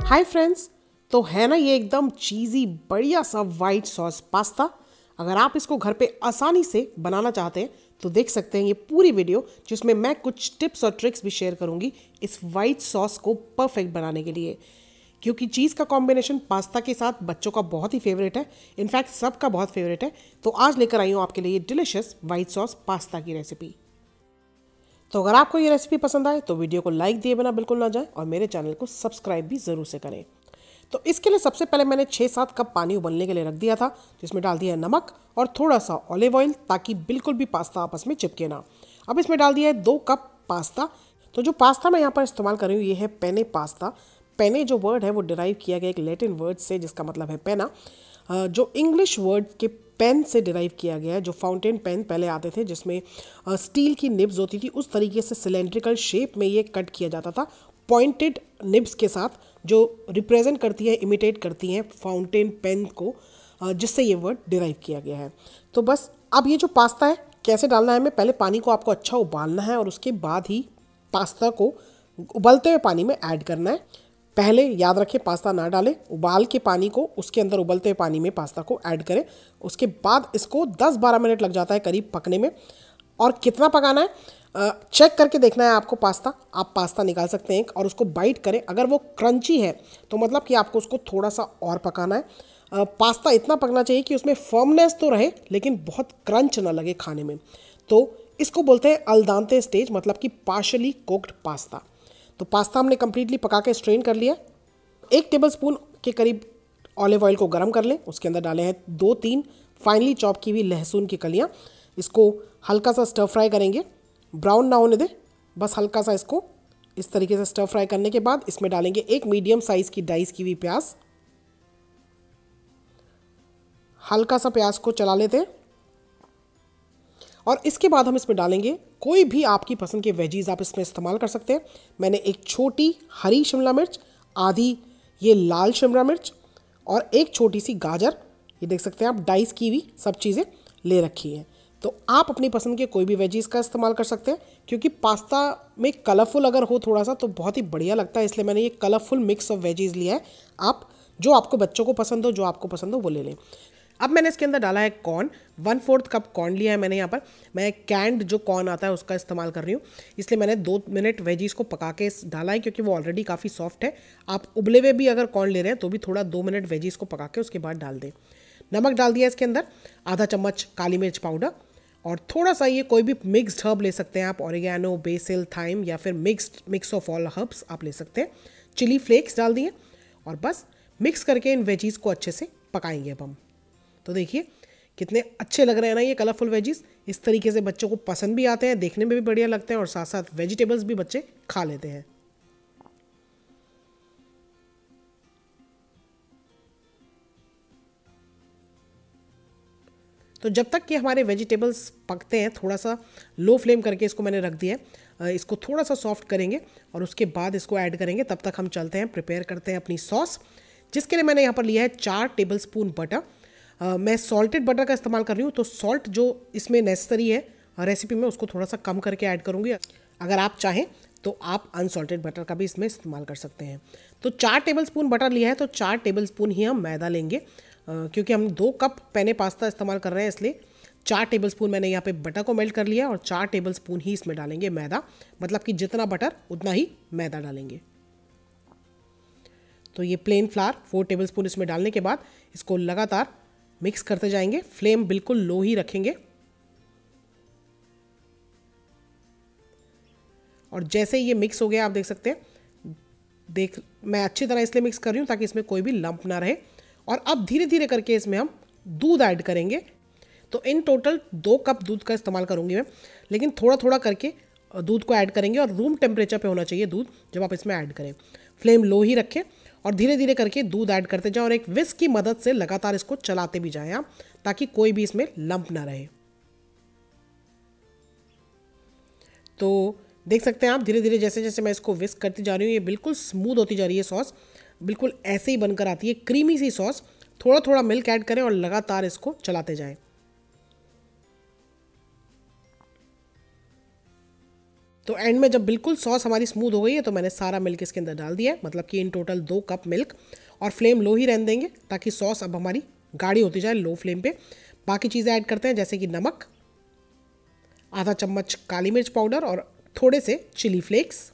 Hi friends, तो है ना ये एकदम चीज़ी बढ़िया सा वाइट सॉस पास्ता। अगर आप इसको घर पे आसानी से बनाना चाहते हैं तो देख सकते हैं ये पूरी वीडियो, जिसमें मैं कुछ टिप्स और ट्रिक्स भी शेयर करूंगी इस वाइट सॉस को परफेक्ट बनाने के लिए। क्योंकि चीज़ का कॉम्बिनेशन पास्ता के साथ बच्चों का बहुत ही फेवरेट है, इनफैक्ट सबका बहुत फेवरेट है। तो आज लेकर आई हूँ आपके लिए डिलिशियस वाइट सॉस पास्ता की रेसिपी। तो अगर आपको ये रेसिपी पसंद आए तो वीडियो को लाइक दिए बिना बिल्कुल ना जाए और मेरे चैनल को सब्सक्राइब भी ज़रूर से करें। तो इसके लिए सबसे पहले मैंने 6-7 कप पानी उबलने के लिए रख दिया था, जिसमें डाल दिया है नमक और थोड़ा सा ऑलिव ऑयल, ताकि बिल्कुल भी पास्ता आपस में चिपके ना। अब इसमें डाल दिया है 2 कप पास्ता। तो जो पास्ता मैं यहाँ पर इस्तेमाल कर रही हूँ ये है पेने पास्ता। पेने जो वर्ड है वो डिराइव किया गया एक लैटिन वर्ड से, जिसका मतलब है पेना, जो इंग्लिश वर्ड के पेन से डिराइव किया गया है। जो फाउंटेन पेन पहले आते थे जिसमें स्टील की निब्स होती थी, उस तरीके से सिलेंड्रिकल शेप में ये कट किया जाता था, पॉइंटेड निब्स के साथ, जो रिप्रेजेंट करती है, इमिटेट करती हैं फाउंटेन पेन को, जिससे ये वर्ड डिराइव किया गया है। तो बस अब ये जो पास्ता है कैसे डालना है, मैं पहले पानी को आपको अच्छा उबालना है और उसके बाद ही पास्ता को उबलते हुए पानी में ऐड करना है। पहले याद रखें पास्ता ना डालें, उबाल के पानी को उसके अंदर उबलते हुए पानी में पास्ता को ऐड करें। उसके बाद इसको 10-12 मिनट लग जाता है करीब पकने में। और कितना पकाना है चेक करके देखना है आपको। आप पास्ता निकाल सकते हैं और उसको बाइट करें। अगर वो क्रंची है तो मतलब कि आपको उसको थोड़ा सा और पकाना है। पास्ता इतना पकना चाहिए कि उसमें फर्मनेस तो रहे लेकिन बहुत क्रंच ना लगे खाने में। तो इसको बोलते हैं अल दांते स्टेज, मतलब कि पार्शली कुक्ड पास्ता। तो पास्ता हमने कम्प्लीटली पका के स्ट्रेन कर लिया। 1 टेबलस्पून के करीब ऑलिव ऑयल को गर्म कर लें। उसके अंदर डाले हैं 2-3 फाइनली चॉप की हुई लहसुन की कलियाँ। इसको हल्का सा स्टर फ्राई करेंगे, ब्राउन ना होने दें, बस हल्का सा इसको इस तरीके से स्टर फ्राई करने के बाद इसमें डालेंगे 1 मीडियम साइज़ की डाइस की हुई प्याज। हल्का सा प्याज को चला लेते हैं और इसके बाद हम इसमें डालेंगे कोई भी आपकी पसंद के वेजीज आप इसमें इस्तेमाल कर सकते हैं। मैंने एक छोटी हरी शिमला मिर्च, आधी ये लाल शिमला मिर्च और एक छोटी सी गाजर, ये देख सकते हैं आप, डाइस की हुई सब चीज़ें ले रखी हैं। तो आप अपनी पसंद के कोई भी वेजीज का इस्तेमाल कर सकते हैं, क्योंकि पास्ता में कलरफुल अगर हो थोड़ा सा तो बहुत ही बढ़िया लगता है, इसलिए मैंने ये कलरफुल मिक्स ऑफ वेजीज लिया है। आप जो आपको बच्चों को पसंद हो, जो आपको पसंद हो वो ले लें। अब मैंने इसके अंदर डाला है कॉर्न, 1/4 कप कॉर्न लिया है मैंने यहाँ पर। मैं कैंड जो कॉर्न आता है उसका इस्तेमाल कर रही हूँ, इसलिए मैंने 2 मिनट वेजीज को पका के डाला है, क्योंकि वो ऑलरेडी काफ़ी सॉफ्ट है। आप उबले हुए भी अगर कॉर्न ले रहे हैं तो भी थोड़ा 2 मिनट वेजीज को पका के उसके बाद डाल दें। नमक डाल दिया इसके अंदर, आधा चम्मच काली मिर्च पाउडर और थोड़ा सा ये कोई भी मिक्स्ड हर्ब ले सकते हैं आप, ऑरिगेनो, बेसिल, थाइम या फिर मिक्स ऑफ ऑल हर्ब्स आप ले सकते हैं। चिली फ्लेक्स डाल दिए और बस मिक्स करके इन वेजीज को अच्छे से पकाएंगे अब हम। तो देखिए कितने अच्छे लग रहे हैं ना ये कलरफुल वेजीज। इस तरीके से बच्चों को पसंद भी आते हैं, देखने में भी बढ़िया लगते हैं और साथ साथ वेजिटेबल्स भी बच्चे खा लेते हैं। तो जब तक कि हमारे वेजिटेबल्स पकते हैं, थोड़ा सा लो फ्लेम करके इसको मैंने रख दिया है। इसको थोड़ा सा सॉफ्ट करेंगे और उसके बाद इसको ऐड करेंगे। तब तक हम चलते हैं, प्रिपेयर करते हैं अपनी सॉस, जिसके लिए मैंने यहाँ पर लिया है 4 टेबलस्पून बटर। मैं सॉल्टेड बटर का इस्तेमाल कर रही हूँ, तो सॉल्ट जो इसमें नेसेसरी है रेसिपी में उसको थोड़ा सा कम करके ऐड करूँगी। अगर आप चाहें तो आप अनसॉल्टेड बटर का भी इसमें इस्तेमाल कर सकते हैं। तो 4 टेबलस्पून बटर लिया है, तो 4 टेबलस्पून ही हम मैदा लेंगे, क्योंकि हम 2 कप पेने पास्ता इस्तेमाल कर रहे हैं, इसलिए 4 टेबलस्पून मैंने यहाँ पे बटर को मेल्ट कर लिया और 4 टेबलस्पून ही इसमें डालेंगे मैदा, मतलब कि जितना बटर उतना ही मैदा डालेंगे। तो ये प्लेन फ्लावर 4 टेबलस्पून इसमें डालने के बाद इसको लगातार मिक्स करते जाएंगे। फ्लेम बिल्कुल लो ही रखेंगे और जैसे ही ये मिक्स हो गया, आप देख सकते हैं, मैं अच्छी तरह इसलिए मिक्स कर रही हूँ ताकि इसमें कोई भी लंप ना रहे। और अब धीरे धीरे करके इसमें हम दूध ऐड करेंगे। तो इन टोटल 2 कप दूध का इस्तेमाल करूँगी मैं, लेकिन थोड़ा थोड़ा करके दूध को ऐड करेंगे और रूम टेम्परेचर पे होना चाहिए दूध जब आप इसमें ऐड करें। फ्लेम लो ही रखें और धीरे धीरे करके दूध ऐड करते जाएं और एक विस्क की मदद से लगातार इसको चलाते भी जाएं आप, ताकि कोई भी इसमें लंप ना रहे। तो देख सकते हैं आप, धीरे धीरे जैसे जैसे मैं इसको विस्क करती जा रही हूँ, ये बिल्कुल स्मूथ होती जा रही है सॉस, बिल्कुल ऐसे ही बनकर आती है क्रीमी सी सॉस। थोड़ा थोड़ा मिल्क ऐड करें और लगातार इसको चलाते जाएं। तो एंड में जब बिल्कुल सॉस हमारी स्मूथ हो गई है तो मैंने सारा मिल्क इसके अंदर डाल दिया है, मतलब कि इन टोटल 2 कप मिल्क। और फ्लेम लो ही रहने देंगे ताकि सॉस अब हमारी गाढ़ी होती जाए लो फ्लेम पे। बाकी चीज़ें ऐड करते हैं जैसे कि नमक, आधा चम्मच काली मिर्च पाउडर और थोड़े से चिली फ्लेक्स।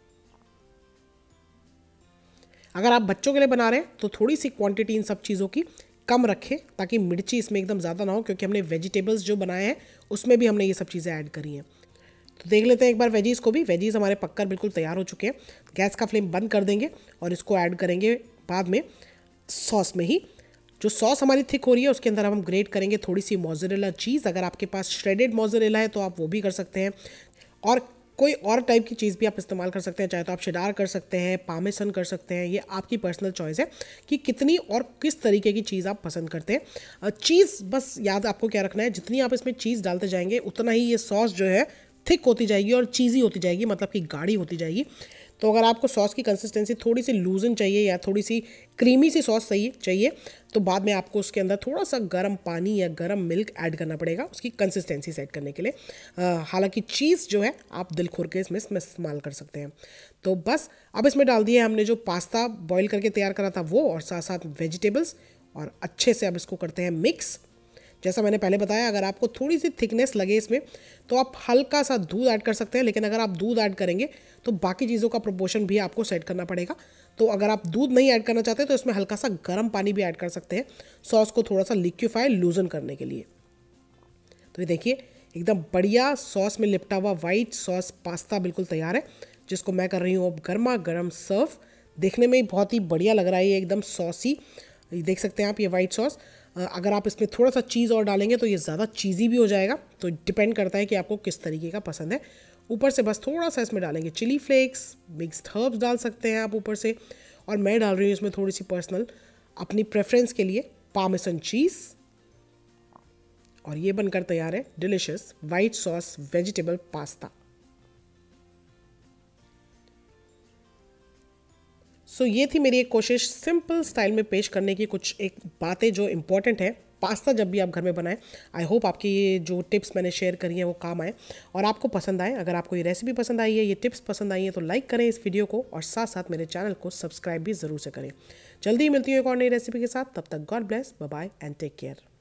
अगर आप बच्चों के लिए बना रहे हैं तो थोड़ी सी क्वांटिटी इन सब चीज़ों की कम रखें ताकि मिर्ची इसमें एकदम ज़्यादा ना हो, क्योंकि हमने वेजिटेबल्स जो बनाए हैं उसमें भी हमने ये सब चीज़ें ऐड करी हैं। तो देख लेते हैं एक बार वेजीज़ को भी। वेजीज़ हमारे पककर बिल्कुल तैयार हो चुके हैं। गैस का फ्लेम बंद कर देंगे और इसको ऐड करेंगे बाद में सॉस में ही। जो सॉस हमारी थिक हो रही है उसके अंदर हम ग्रेट करेंगे थोड़ी सी मोज़रेला चीज़। अगर आपके पास श्रेडेड मोज़रेला है तो आप वो भी कर सकते हैं, और कोई और टाइप की चीज़ भी आप इस्तेमाल कर सकते हैं। चाहे तो आप शेडार कर सकते हैं, पार्मेसन कर सकते हैं, ये आपकी पर्सनल चॉइस है कि कितनी और किस तरीके की चीज़ आप पसंद करते हैं। चीज़ बस याद आपको क्या रखना है, जितनी आप इसमें चीज़ डालते जाएंगे उतना ही ये सॉस जो है थिक होती जाएगी और चीज़ी होती जाएगी, मतलब कि गाढ़ी होती जाएगी। तो अगर आपको सॉस की कंसिस्टेंसी थोड़ी सी लूजन चाहिए या थोड़ी सी क्रीमी सी सॉस चाहिए तो बाद में आपको उसके अंदर थोड़ा सा गर्म पानी या गर्म मिल्क ऐड करना पड़ेगा उसकी कंसिस्टेंसी सेट करने के लिए। हालांकि चीज़ जो है आप दिल खोल के इसमें इस्तेमाल कर सकते हैं। तो बस अब इसमें डाल दिए हमने जो पास्ता बॉईल करके तैयार करा था वो, और साथ साथ वेजिटेबल्स, और अच्छे से अब इसको करते हैं मिक्स। जैसा मैंने पहले बताया, अगर आपको थोड़ी सी थिकनेस लगे इसमें तो आप हल्का सा दूध ऐड कर सकते हैं, लेकिन अगर आप दूध ऐड करेंगे तो बाकी चीज़ों का प्रोपोर्शन भी आपको सेट करना पड़ेगा। तो अगर आप दूध नहीं ऐड करना चाहते तो इसमें हल्का सा गर्म पानी भी ऐड कर सकते हैं सॉस को थोड़ा सा लिक्विफाई लूजन करने के लिए। तो ये देखिए एकदम बढ़िया सॉस में लिपटा हुआ वाइट सॉस पास्ता बिल्कुल तैयार है, जिसको मैं कर रही हूँ अब गर्मा गर्म सर्व। देखने में बहुत ही बढ़िया लग रहा है ये एकदम सॉसी। देख सकते हैं आप ये वाइट सॉस। अगर आप इसमें थोड़ा सा चीज़ और डालेंगे तो ये ज़्यादा चीज़ी भी हो जाएगा, तो डिपेंड करता है कि आपको किस तरीके का पसंद है। ऊपर से बस थोड़ा सा इसमें डालेंगे चिली फ्लेक्स, मिक्स्ड हर्ब्स डाल सकते हैं आप ऊपर से, और मैं डाल रही हूँ इसमें थोड़ी सी पर्सनल अपनी प्रेफरेंस के लिए पार्मेसन चीज़। और ये बनकर तैयार है delicious white sauce vegetable pasta. So ये थी मेरी एक कोशिश सिंपल स्टाइल में पेश करने की, कुछ एक बातें जो इम्पोर्टेंट है पास्ता जब भी आप घर में बनाएं। आई होप आपकी ये जो टिप्स मैंने शेयर करी हैं वो काम आए और आपको पसंद आए। अगर आपको ये रेसिपी पसंद आई है, ये टिप्स पसंद आई हैं तो लाइक करें इस वीडियो को, और साथ साथ मेरे चैनल को सब्सक्राइब भी ज़रूर से करें। जल्दी ही मिलती हूँ एक और नई रेसिपी के साथ, तब तक God bless, bye bye and take care.